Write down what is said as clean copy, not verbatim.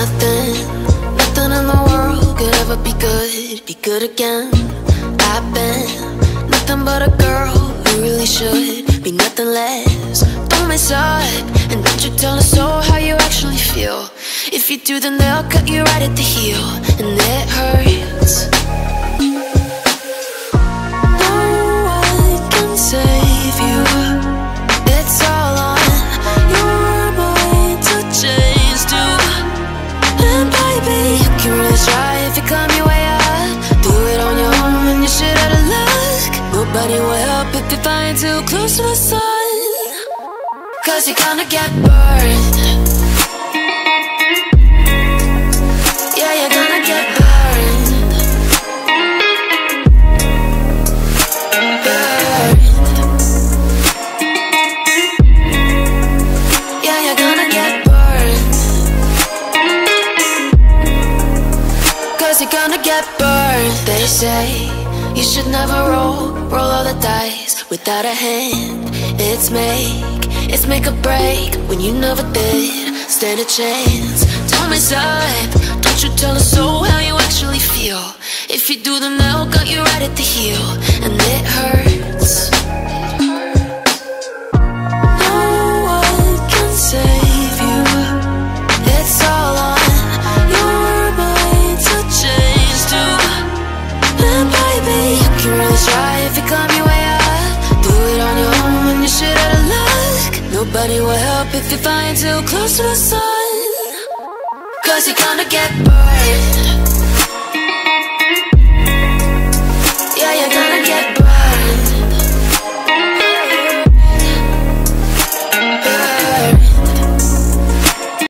Nothing in the world could ever be good again. I've been nothing but a girl who really should be nothing less. Don't mess up, and don't you tell us so how you actually feel. If you do, then they'll cut you right at the heel, and it hurts. No one can save you. It's all on your mind to change too. And baby, you can really try if you climb your way up. Do it on your own and you shit out of luck. Nobody will help if you're flying too close to the sun. 'Cause you're gonna get burned. Yeah, you're gonna get burned. Burned. Yeah, you're gonna get burned. 'Cause you're gonna get burned. They say you should never roll all the dice without a hand. It's make or break when you never did stand a chance. Don't mess up, don't you tell us so how you actually feel. If you do, then they'll cut you right at the heel, and it hurts. No one can save you. It's all on your mind to change too. And baby, you can really try if you climb your way up. Do it on your own when you shit out of luck. Nobody will help if you're flying too close to the sun. 'Cause you're gonna get burned. Yeah, you're gonna get